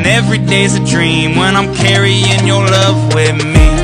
And every day's a dream when I'm carrying your love with me.